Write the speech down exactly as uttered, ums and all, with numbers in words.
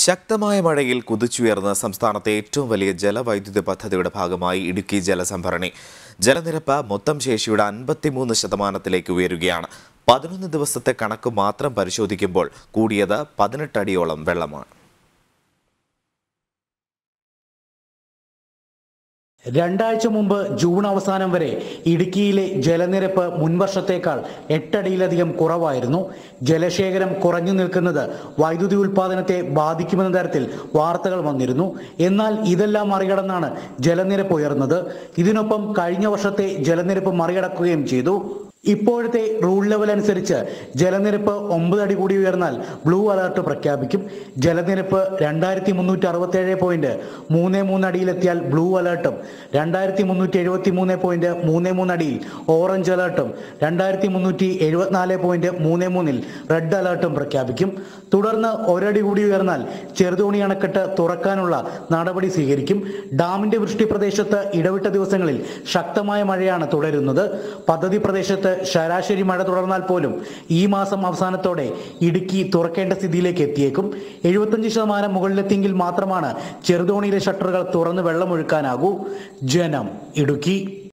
ശക്തമായ മഴയിൽ കുതിച്ചുയർന്ന സംസ്ഥാനത്തെ ഏറ്റവും വലിയ ജലവൈദ്യുത പദ്ധതിയുടെ ഭാഗമായി ഇടുക്കി ജലസംഭരണി ജലനിരപ്പ് മൊത്തം ശേഷിയുടെ അൻപത്തിമൂന്ന് ശതമാനത്തിലേക്ക് ഉയരുകയാണ്. പതിനൊന്ന് ദിവസത്തെ കണക്ക് മാത്രം പരിശോധിക്കുമ്പോൾ കൂടിയത് പതിനെട്ട് അടിയോളം വെള്ളമാണ്. രണ്ടാഴ്ച മുമ്പ് ജൂൺ അവസാനം വരെ ഇടുക്കിയിലെ ജലനിരപ്പ് മുൻവർഷത്തേക്കാൾ എട്ടടിയിലധികം കുറവായിരുന്നു. ജലശേഖരം കുറഞ്ഞു നിൽക്കുന്നത് വൈദ്യുതി ഉൽപാദനത്തെ ബാധിക്കുമെന്ന തരത്തിൽ വാർത്തകൾ വന്നിരുന്നു. എന്നാൽ ഇതെല്ലാം മറികടന്നാണ് ജലനിരപ്പ് ഉയർന്നത്. ഇതിനൊപ്പം കഴിഞ്ഞ വർഷത്തെ ജലനിരപ്പ് മറികടക്കുകയും ചെയ്തു. ഇപ്പോഴത്തെ റൂൾ ലെവൽ അനുസരിച്ച് ജലനിരപ്പ് ഒമ്പത് അടി കൂടി ഉയർന്നാൽ ബ്ലൂ അലർട്ട് പ്രഖ്യാപിക്കും. ജലനിരപ്പ് രണ്ടായിരത്തി മുന്നൂറ്റി അറുപത്തി ഏഴ് പോയിന്റ് മൂന്ന് മൂന്ന് അടിയിലെത്തിയാൽ ബ്ലൂ അലർട്ടും രണ്ടായിരത്തി മുന്നൂറ്റി എഴുപത്തി മൂന്ന് പോയിന്റ് മൂന്ന് മൂന്ന് അടിയിൽ ഓറഞ്ച് അലർട്ടും രണ്ടായിരത്തി മുന്നൂറ്റി എഴുപത്തിനാല് പോയിന്റ് മൂന്ന് മൂന്നിൽ റെഡ് അലർട്ടും പ്രഖ്യാപിക്കും. തുടർന്ന് ഒരടി കൂടി ഉയർന്നാൽ ചെറുതോണി അണക്കെട്ട് തുറക്കാനുള്ള നടപടി സ്വീകരിക്കും. ഡാമിന്റെ വൃഷ്ടി പ്രദേശത്ത് ഇടവിട്ട ദിവസങ്ങളിൽ ശക്തമായ മഴയാണ് തുടരുന്നത്. പദ്ധതി പ്രദേശത്ത് ശരാശരി മഴ തുടർന്നാൽ പോലും ഈ മാസം അവസാനത്തോടെ ഇടുക്കി തുറക്കേണ്ട സ്ഥിതിയിലേക്ക് എത്തിയേക്കും. എഴുപത്തഞ്ച് ശതമാനം മുകളിലെത്തിയെങ്കിൽ മാത്രമാണ് ചെറുതോണിയിലെ ഷട്ടറുകൾ തുറന്ന് വെള്ളമൊഴുക്കാനാകൂ. ജനം, ഇടുക്കി.